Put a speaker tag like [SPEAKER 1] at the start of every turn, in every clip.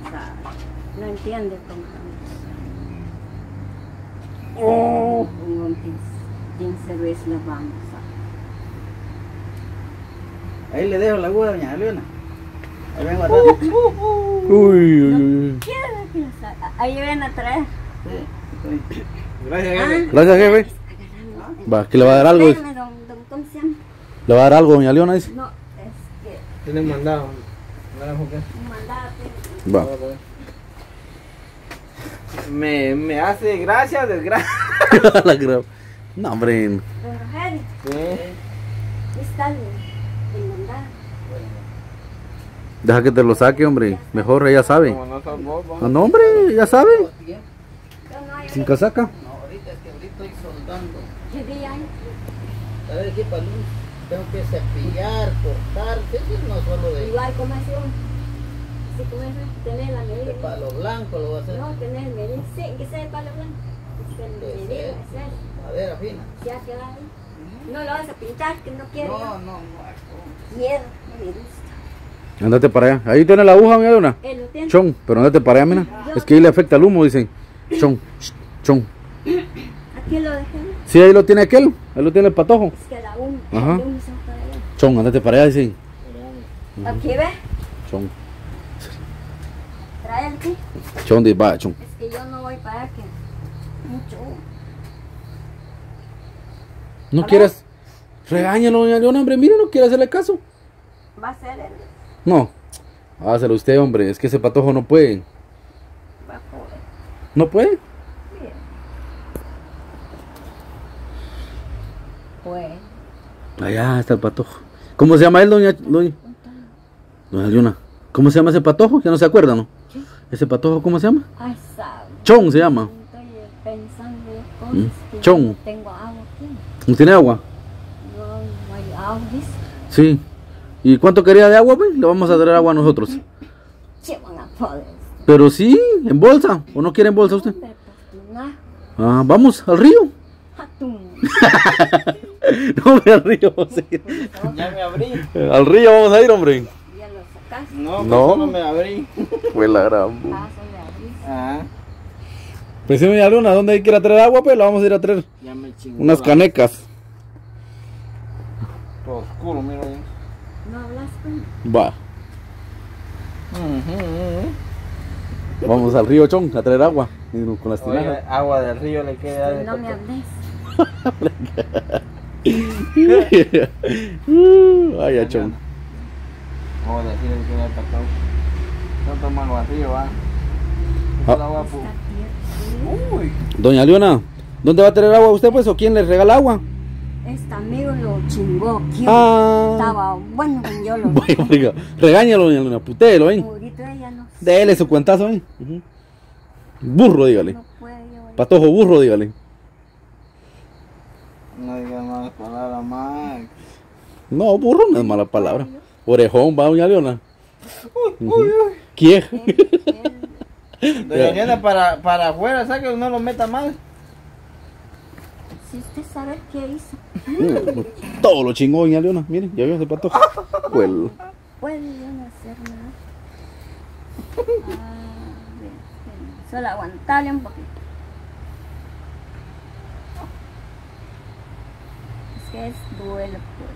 [SPEAKER 1] sabe. No entiende cómo.
[SPEAKER 2] Oh.
[SPEAKER 1] Un 15 veces la vamos a.
[SPEAKER 2] Ahí le dejo la aguja, doña Leona. Ahí vengo a rato.
[SPEAKER 3] Uy.
[SPEAKER 1] Quiero que la saque. Ahí ven a traer.
[SPEAKER 2] Sí, sí. Gracias, jefe.
[SPEAKER 3] Gracias, jefe. Va, que le va a dar algo.
[SPEAKER 1] Espérame, ¿cómo se llama?
[SPEAKER 3] Le va a dar algo, doña Leona, dice.
[SPEAKER 1] No, es que
[SPEAKER 2] Tiene mandado.
[SPEAKER 1] un mandato.
[SPEAKER 3] Va.
[SPEAKER 2] Me hace gracia, desgracia.
[SPEAKER 3] La grabo. No, hombre.
[SPEAKER 1] Don Rogelio,
[SPEAKER 2] Sí.
[SPEAKER 1] está el mandato.
[SPEAKER 3] Deja que te lo saque, hombre. Mejor ella sabe.
[SPEAKER 2] Como no sos vos,
[SPEAKER 3] Ah, no, hombre, ya sabe.
[SPEAKER 1] Yo no hay.
[SPEAKER 3] Sin casaca.
[SPEAKER 2] No, ahorita es que ahorita estoy soldando.
[SPEAKER 1] ¿Qué día hay?
[SPEAKER 2] ¿Sabes qué, Palú? Tengo que cepillar, cortar. Eso no solo de
[SPEAKER 1] Igual como es así como es, tener la medida.
[SPEAKER 2] palo blanco, lo voy a hacer.
[SPEAKER 1] No, tener medida. Sí, que sea de palo blanco. Que
[SPEAKER 2] Que
[SPEAKER 1] el medida,
[SPEAKER 2] sea
[SPEAKER 1] es eso.
[SPEAKER 2] madera fina.
[SPEAKER 1] Ya queda ahí. No lo vas a pintar, que no quiero.
[SPEAKER 2] No.
[SPEAKER 1] Miedo, no me gusta.
[SPEAKER 3] Andate para allá. Ahí tiene la aguja, doña Leona.
[SPEAKER 1] Él lo tiene.
[SPEAKER 3] Chon, pero andate para allá, mira. Es que ahí le afecta el humo, dicen. Chon, chon.
[SPEAKER 1] Aquí lo dejé.
[SPEAKER 3] Sí, ahí lo tiene aquel. Ahí lo tiene el patojo.
[SPEAKER 1] Es que la uno.
[SPEAKER 3] Ajá.
[SPEAKER 1] La uno se va para allá.
[SPEAKER 3] Chon, andate para allá, dicen.
[SPEAKER 1] Aquí ve.
[SPEAKER 3] Chon.
[SPEAKER 1] Trae el aquí.
[SPEAKER 3] Chon, va, chon.
[SPEAKER 1] Es que yo no voy para que. Mucho.
[SPEAKER 3] ¿No
[SPEAKER 1] A
[SPEAKER 3] quieres? Regáñalo, doña Leona, hombre. Mire, no quiere hacerle caso.
[SPEAKER 1] Va a ser él.
[SPEAKER 3] No. Hágaselo usted, hombre. Es que ese patojo no puede.
[SPEAKER 1] Va a poder.
[SPEAKER 3] ¿No puede?
[SPEAKER 1] Bien. Pues.
[SPEAKER 3] Allá está el patojo. ¿Cómo se llama él, doña Leona? ¿Cómo se llama ese patojo? Ya no se acuerda, ¿no?
[SPEAKER 1] ¿Qué?
[SPEAKER 3] ¿Ese patojo cómo se llama?
[SPEAKER 1] Ay, sabe.
[SPEAKER 3] Chon se llama.
[SPEAKER 1] Estoy pensando en cosas que
[SPEAKER 3] Chon.
[SPEAKER 1] yo no tengo agua aquí.
[SPEAKER 3] ¿No tiene agua?
[SPEAKER 1] No hay agua, dice.
[SPEAKER 3] Sí. ¿Y cuánto quería de agua, pues? Le vamos a dar agua a nosotros.
[SPEAKER 1] Se van a poder.
[SPEAKER 3] Pero sí, en bolsa. ¿O no quiere en bolsa usted?
[SPEAKER 1] Hombre, pues, no.
[SPEAKER 3] Ah, vamos al río.
[SPEAKER 1] Atún.
[SPEAKER 3] No, hombre, al río vamos a ir.
[SPEAKER 2] Ya me abrí.
[SPEAKER 3] Al río vamos a ir, hombre.
[SPEAKER 1] Ya lo sacaste.
[SPEAKER 2] No,
[SPEAKER 3] No.
[SPEAKER 2] solo me abrí.
[SPEAKER 3] Fue la gran.
[SPEAKER 1] Paso de abril.
[SPEAKER 2] Ah,
[SPEAKER 3] Pues sí, doña Luna, ¿dónde hay que ir a traer agua? Pues la vamos a ir a traer.
[SPEAKER 2] ya me chingó.
[SPEAKER 3] Unas canecas.
[SPEAKER 2] Todo oscuro, mira ahí.
[SPEAKER 1] No hablas con.
[SPEAKER 3] Va. Vamos al río Chon a traer agua. Y con las
[SPEAKER 2] Oye,
[SPEAKER 3] tinajas.
[SPEAKER 2] agua del río le queda de
[SPEAKER 1] No me hables.
[SPEAKER 3] Vaya Chon.
[SPEAKER 2] Agua del río le queda de cacao. No toman agua del río, va.
[SPEAKER 3] Ah.
[SPEAKER 2] El agua, pues. Uy.
[SPEAKER 3] Doña Leona, ¿dónde va a traer agua usted, pues? ¿O quién le regala agua?
[SPEAKER 1] Este amigo lo chingó. ¿Quién?
[SPEAKER 3] Ah.
[SPEAKER 1] Estaba bueno cuando yo lo
[SPEAKER 3] Bueno, oiga, regáñalo, doña Leona, putéelo, ¿eh?
[SPEAKER 1] Ahorita ella no,
[SPEAKER 3] Dele su cuentazo, ¿eh? Burro, dígale.
[SPEAKER 1] no puede yo.
[SPEAKER 3] Patojo burro, dígale.
[SPEAKER 2] No digas malas palabras, Max.
[SPEAKER 3] No, burro no es mala palabra. Orejón, va, doña Leona. ¿Quién?
[SPEAKER 2] Doña Elena, para afuera, saque no lo meta mal.
[SPEAKER 1] Si usted sabe qué hizo,
[SPEAKER 3] Todo lo chingó, doña Leona. Miren, ya vio ese patojo. Pues,
[SPEAKER 1] puede yo no hacer nada. Bien. Solo aguantarle un poquito. Es que es duelo, pues.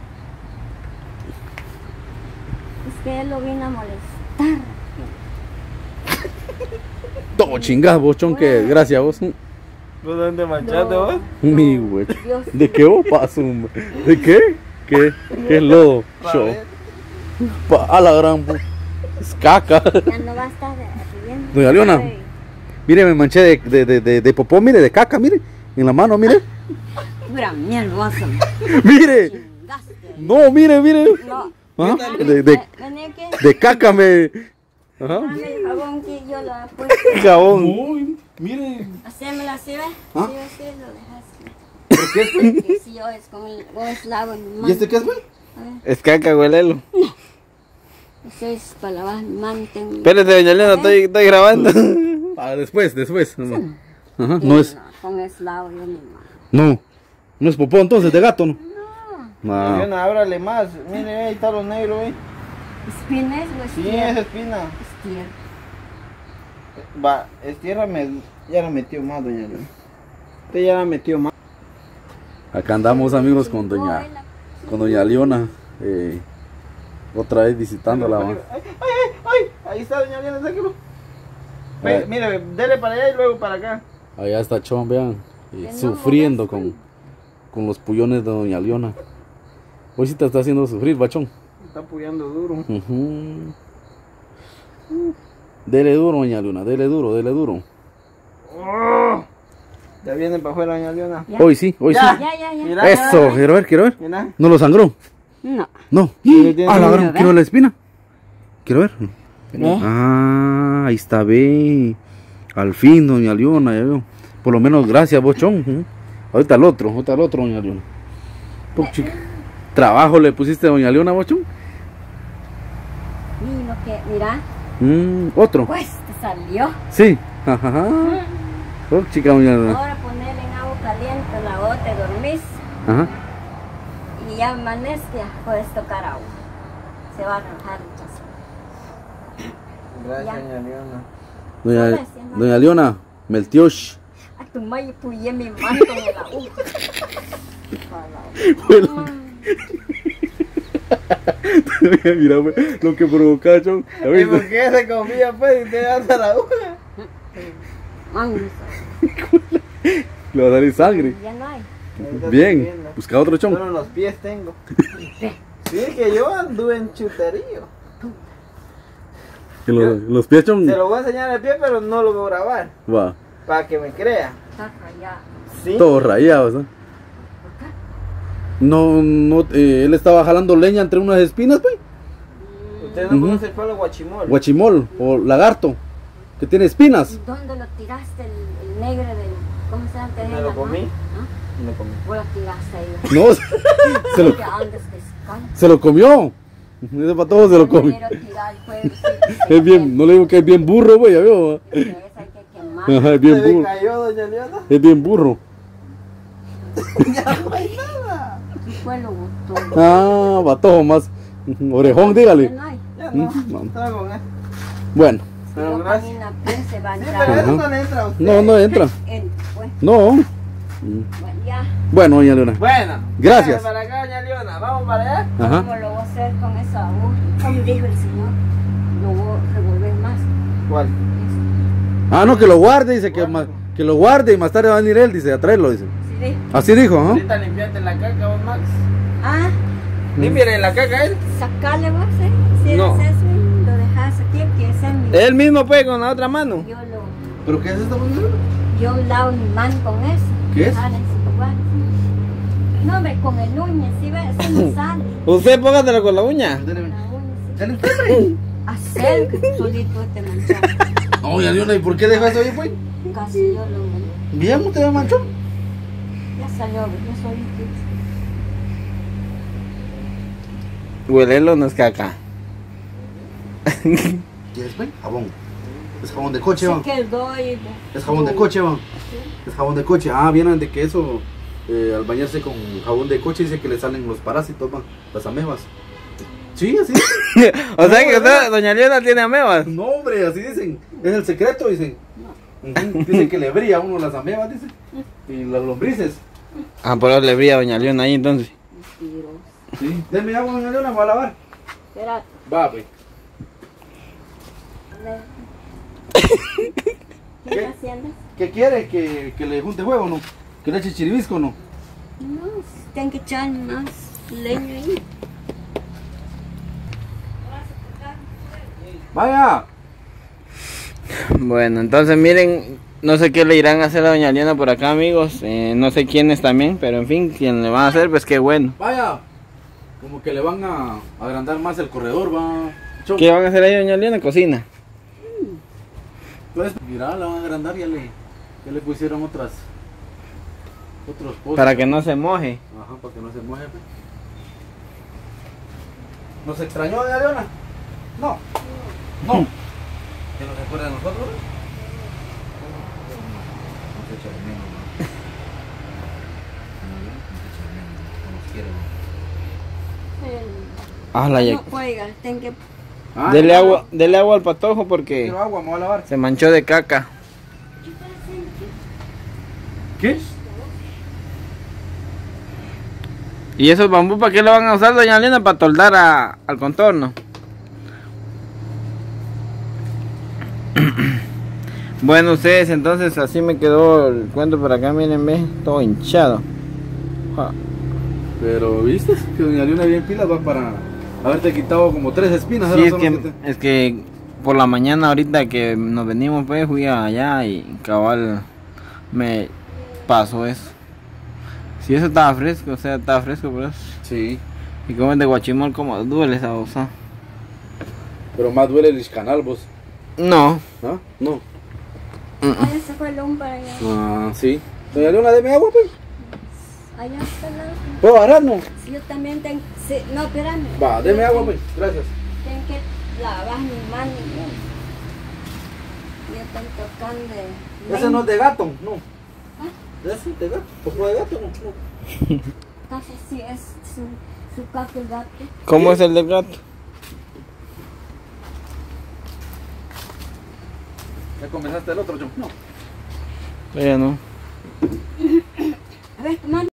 [SPEAKER 1] Es que él lo vino a molestar.
[SPEAKER 3] todo chingado, vos, Chon, que gracias, vos.
[SPEAKER 2] ¿Vos dónde manchaste
[SPEAKER 1] No.
[SPEAKER 2] vos?
[SPEAKER 3] Mi güey.
[SPEAKER 1] Dios.
[SPEAKER 3] ¿De qué vos pasó, hombre? ¿De qué? ¿Qué es lodo? Show. A la gran. Es caca.
[SPEAKER 1] Ya no va a estar riendo.
[SPEAKER 3] Doña Leona.
[SPEAKER 1] Ay,
[SPEAKER 3] Mire, me manché de popó, mire, de caca, mire. En la mano, mire.
[SPEAKER 1] pura mierda,
[SPEAKER 3] Mire.
[SPEAKER 1] chingaste.
[SPEAKER 3] No, mire, mire.
[SPEAKER 1] No.
[SPEAKER 3] ¿Ah?
[SPEAKER 1] Vení que.
[SPEAKER 3] De caca me. Ajá.
[SPEAKER 1] Dame el jabón que yo lo he puesto.
[SPEAKER 3] Jabón. Uy, mire.
[SPEAKER 1] Hacémelo así, ¿ves?
[SPEAKER 3] ¿Ah?
[SPEAKER 1] Sí, así lo dejas.
[SPEAKER 3] ¿Por qué es, güey?
[SPEAKER 1] Que si yo es con el lavo mi mano.
[SPEAKER 3] ¿Y este qué es, güey?
[SPEAKER 1] A ver,
[SPEAKER 2] Es caca, huelelo.
[SPEAKER 1] eso es para lavar mi mano. Tengo...
[SPEAKER 2] Espérate, doña Elena, estoy grabando.
[SPEAKER 3] Ah, después. Ajá, no es.
[SPEAKER 1] No, con el lavo yo mi mano.
[SPEAKER 3] No. No es popó entonces, de gato, ¿no?
[SPEAKER 1] No.
[SPEAKER 2] Doña
[SPEAKER 3] No.
[SPEAKER 2] Elena, ábrale más. Mire, ahí está lo negro,
[SPEAKER 1] ¿Espina es o
[SPEAKER 2] Sí,
[SPEAKER 1] estier?
[SPEAKER 2] es espina.
[SPEAKER 1] Estier.
[SPEAKER 2] Va, ya la metió más, doña Leona. Usted ya la metió más.
[SPEAKER 3] Acá andamos amigos con doña Leona. Otra vez visitándola. ¿va?
[SPEAKER 2] ¡Ay! Ahí está, doña Leona, sáquelo.
[SPEAKER 3] Ay.
[SPEAKER 2] Mire, dele para allá y luego para acá.
[SPEAKER 3] Allá está Chon, vean.
[SPEAKER 1] Que no
[SPEAKER 3] Sufriendo
[SPEAKER 1] jodas,
[SPEAKER 3] con los pullones de doña Leona. Hoy sí te está haciendo sufrir, bachón.
[SPEAKER 2] Está apoyando duro.
[SPEAKER 3] Ujú. Dele duro, doña Leona, dele duro, dele duro.
[SPEAKER 2] Oh, ya viene para afuera, doña Leona.
[SPEAKER 1] Ya.
[SPEAKER 3] Hoy sí, hoy
[SPEAKER 2] Ya.
[SPEAKER 3] sí.
[SPEAKER 1] Ya.
[SPEAKER 2] Mira,
[SPEAKER 3] Eso, quiero ver, quiero ver.
[SPEAKER 2] Mira.
[SPEAKER 3] ¿No lo sangró?
[SPEAKER 1] No.
[SPEAKER 3] No.
[SPEAKER 2] tiene
[SPEAKER 3] Ah, la gran,
[SPEAKER 1] ¿ver?
[SPEAKER 3] quiero ver la espina. Quiero ver.
[SPEAKER 1] ¿Ve?
[SPEAKER 3] Ah, ahí está, ve. Al fin, doña Leona, ya veo. Por lo menos gracias, bochón. Ujú. Ahorita el otro, doña Leona. Chica. ¿Trabajo le pusiste a doña Leona, bochón?
[SPEAKER 1] Y lo que, mira,
[SPEAKER 3] Otro.
[SPEAKER 1] pues te salió.
[SPEAKER 3] Sí. Ajá. Oh, chica, doña Leona.
[SPEAKER 1] Ahora ponerle en agua caliente la bota, te dormís
[SPEAKER 3] Ajá.
[SPEAKER 1] y ya amanece, ya puedes tocar agua. Se va a arrancar el
[SPEAKER 2] Gracias,
[SPEAKER 1] Ya.
[SPEAKER 2] doña Leona.
[SPEAKER 3] Doña Leona, Meltiosh.
[SPEAKER 1] a tu madre puyé mi mano con el agua.
[SPEAKER 3] Mira, pues, lo que provocaba, Chon. ¿Ya
[SPEAKER 2] ¿Y
[SPEAKER 3] viste?
[SPEAKER 2] por qué se confía, pues, y usted anda la aguja?
[SPEAKER 3] Le va a salir sangre.
[SPEAKER 1] Ya no hay.
[SPEAKER 3] Bien, busca otro Chon.
[SPEAKER 2] Solo los pies tengo. Sí, que yo anduve en chuterío.
[SPEAKER 3] Que los pies, Chon.
[SPEAKER 2] Se lo voy a enseñar el pie, pero no lo voy a grabar.
[SPEAKER 3] Va,
[SPEAKER 2] Para que me crea.
[SPEAKER 1] Está rayado.
[SPEAKER 2] Sí.
[SPEAKER 3] todos rayados, ¿eh? No, él estaba jalando leña entre unas espinas, pues.
[SPEAKER 2] Usted no
[SPEAKER 3] Ujú.
[SPEAKER 2] conoce el palo guachimol.
[SPEAKER 3] Guachimol o lagarto, que tiene espinas.
[SPEAKER 1] ¿Y dónde lo tiraste el negro del... ¿Cómo se llama?
[SPEAKER 2] Me lo comí.
[SPEAKER 1] ¿Ah?
[SPEAKER 2] Me lo comí.
[SPEAKER 1] Vos lo tiraste ahí.
[SPEAKER 3] No,
[SPEAKER 1] Que andes que escala.
[SPEAKER 3] se lo comió. Ese para todos se lo comió.
[SPEAKER 1] Quiero tirar el fuego, sí,
[SPEAKER 3] Es bien, no le digo que es bien burro, güey, ya veo.
[SPEAKER 1] que esa hay que quemar.
[SPEAKER 3] Ajá, es
[SPEAKER 2] ¿Se
[SPEAKER 3] bien
[SPEAKER 2] me
[SPEAKER 3] burro.
[SPEAKER 2] cayó, doña Leona?
[SPEAKER 3] Es bien burro.
[SPEAKER 2] Ya no hay nada.
[SPEAKER 1] Tu pueblo gustó.
[SPEAKER 3] Ah, batojo más. Orejón,
[SPEAKER 1] Ya
[SPEAKER 3] dígale.
[SPEAKER 1] no hay.
[SPEAKER 2] Ya no.
[SPEAKER 3] Vamos.
[SPEAKER 2] Estaba con él.
[SPEAKER 3] Bueno,
[SPEAKER 1] Si
[SPEAKER 2] Pero
[SPEAKER 1] lo
[SPEAKER 2] gracias.
[SPEAKER 1] camina, pues se va a
[SPEAKER 2] Sí,
[SPEAKER 1] entrar.
[SPEAKER 2] pero
[SPEAKER 3] Ajá.
[SPEAKER 2] eso no le entra a usted.
[SPEAKER 3] no entra.
[SPEAKER 1] Pues,
[SPEAKER 3] No.
[SPEAKER 1] bueno, ya.
[SPEAKER 3] Bueno, doña Leona.
[SPEAKER 2] Bueno.
[SPEAKER 3] Gracias.
[SPEAKER 2] Para acá, doña Leona. Vamos para allá.
[SPEAKER 3] Ajá.
[SPEAKER 1] ¿Cómo lo voy a hacer con esa aguja? Como dijo el Señor, lo voy a revolver más.
[SPEAKER 2] ¿Cuál?
[SPEAKER 3] Ah, no, que lo guarde, dice que lo guarde y más tarde va a venir él, dice, a traerlo, dice.
[SPEAKER 1] ¿Sí ve?
[SPEAKER 3] Así dijo, ¿ah?
[SPEAKER 2] Ahorita limpiate la caca, vos, Max.
[SPEAKER 1] Ah,
[SPEAKER 2] Límpiale la caca a él.
[SPEAKER 1] sacarle vos, ¿eh? Si
[SPEAKER 2] No.
[SPEAKER 1] eres eso, lo dejas aquí, que ese es mi...
[SPEAKER 2] Él mismo puede con la otra mano.
[SPEAKER 3] ¿Pero qué es esto?
[SPEAKER 1] Yo lavo mi mano con eso.
[SPEAKER 3] ¿Qué es?
[SPEAKER 1] Dejar en su lugar. No, hombre, con el uña, ¿sí ves? Eso no sale.
[SPEAKER 2] Usted póngatelo con la uña.
[SPEAKER 1] Con la uña, sí. Hacer que solito te manchado.
[SPEAKER 3] No, doña Leona, ¿y por qué dejó eso ahí, pues?
[SPEAKER 1] Casi yo lo...
[SPEAKER 3] Bien, usted me manchó.
[SPEAKER 1] Ya salió, yo soy un
[SPEAKER 2] Huelelo no es caca.
[SPEAKER 3] ¿Quieres, pues? Jabón. Es jabón de coche, va.
[SPEAKER 1] Sé que el doy...
[SPEAKER 3] Es jabón de coche, va. Es jabón de coche. Ah, vienen de que eso, al bañarse con jabón de coche, dice que le salen los parásitos, va. Las amebas. Sí, así dicen.
[SPEAKER 2] O sea que usted, doña Leona, tiene amebas.
[SPEAKER 3] No, hombre, así dicen. Es el secreto, dicen. Ujú. Dicen que le brilla a uno las amebas, dicen. Y las lombrices.
[SPEAKER 2] Ah, por eso le brilla a doña Leona ahí entonces.
[SPEAKER 1] Mentiroso.
[SPEAKER 3] Sí. Denme agua, doña Leona, para lavar.
[SPEAKER 1] Espérate.
[SPEAKER 3] Va, pues.
[SPEAKER 1] ¿Qué
[SPEAKER 3] ¿Qué?
[SPEAKER 1] estás haciendo?
[SPEAKER 3] ¿Qué quiere? ¿Que le junte huevo, no? ¿Que le eche chiribisco, no?
[SPEAKER 1] No, tengo que echar más leña ahí.
[SPEAKER 3] Vaya.
[SPEAKER 2] Bueno, entonces miren, no sé qué le irán a hacer a doña Leona por acá, amigos. No sé quiénes también, pero en fin, quien le van a hacer, pues qué bueno.
[SPEAKER 3] Vaya. Como que le van a agrandar más el corredor, va. Chon.
[SPEAKER 2] ¿Qué van a hacer ahí, doña Leona? Cocina.
[SPEAKER 3] Pues, mira, la van a agrandar, ya le pusieron otros postes.
[SPEAKER 2] Para que no se moje.
[SPEAKER 3] Ajá, para que no se moje. pues. ¿Nos extrañó, doña Leona? No. No. ¿Que no se acuerda de nosotros? Nos echa de menos, ¿no? Nos quiere, ¿no?
[SPEAKER 2] Ah, la
[SPEAKER 1] No, oiga, tengo que
[SPEAKER 3] Ah,
[SPEAKER 2] Dele agua al patojo porque
[SPEAKER 3] quiero agua, me voy a lavar.
[SPEAKER 2] se manchó de caca.
[SPEAKER 3] ¿Qué?
[SPEAKER 2] ¿Y esos bambú para qué lo van a usar, doña Lina? Para toldar al contorno. Bueno, ustedes, entonces así me quedó el cuento por acá, miren, ve, todo hinchado. Ja.
[SPEAKER 3] Pero, ¿viste? Que doña Leona bien pilas va para haberte quitado como 3 espinas.
[SPEAKER 2] Sí,
[SPEAKER 3] ahora son los
[SPEAKER 2] es que por la mañana ahorita que nos venimos, pues fui allá y cabal me pasó eso. Si eso estaba fresco, o sea, estaba fresco, pero
[SPEAKER 3] Sí,
[SPEAKER 2] y como es de guachimol, como duele esa cosa.
[SPEAKER 3] pero más duele el iscanal, vos.
[SPEAKER 2] No.
[SPEAKER 3] ¿Ah? No.
[SPEAKER 1] Ah, ese fue el un para allá.
[SPEAKER 3] Ah, sí. Doña Leona, deme agua, pues.
[SPEAKER 1] Allá está la.
[SPEAKER 3] ¿Puedo agarrar, no?
[SPEAKER 1] Sí, yo también tengo. Sí, no, espérame.
[SPEAKER 3] Va, deme agua, pues. Gracias.
[SPEAKER 1] Tengo que lavar mi mano. Ya están tocando.
[SPEAKER 3] Ese no es de gato, no.
[SPEAKER 1] ¿Ah?
[SPEAKER 3] Ese es de gato. ¿Poco de gato? No.
[SPEAKER 1] Casi sí es su caco el gato.
[SPEAKER 2] ¿Cómo es el del gato?
[SPEAKER 3] ¿Ya comenzaste el otro, John? No.
[SPEAKER 2] Todavía no.
[SPEAKER 1] A ver, mano.